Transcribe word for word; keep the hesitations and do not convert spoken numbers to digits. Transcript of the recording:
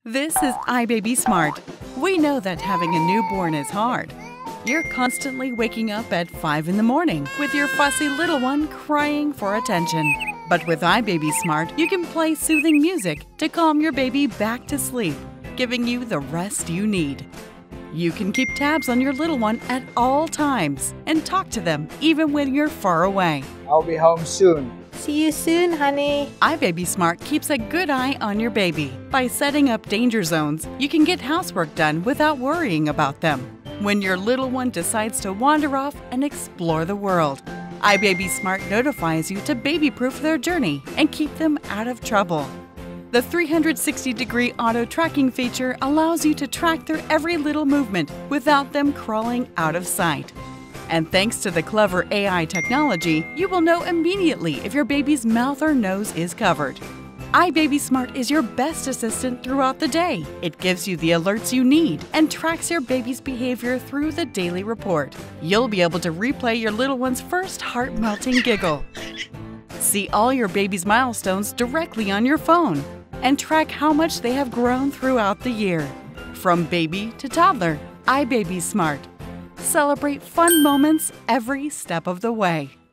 This is iBabi Smart. We know that having a newborn is hard. You're constantly waking up at five in the morning with your fussy little one crying for attention. But with iBabi Smart, you can play soothing music to calm your baby back to sleep, giving you the rest you need. You can keep tabs on your little one at all times and talk to them even when you're far away. I'll be home soon. See you soon, honey. iBabi Smart keeps a good eye on your baby. By setting up danger zones, you can get housework done without worrying about them when your little one decides to wander off and explore the world. iBabi Smart notifies you to baby-proof their journey and keep them out of trouble. The three hundred sixty degree auto tracking feature allows you to track their every little movement without them crawling out of sight. And thanks to the clever A I technology, you will know immediately if your baby's mouth or nose is covered. iBabi Smart is your best assistant throughout the day. It gives you the alerts you need and tracks your baby's behavior through the daily report. You'll be able to replay your little one's first heart-melting giggle. See all your baby's milestones directly on your phone and track how much they have grown throughout the year. From baby to toddler, iBabi Smart. Celebrate fun moments every step of the way.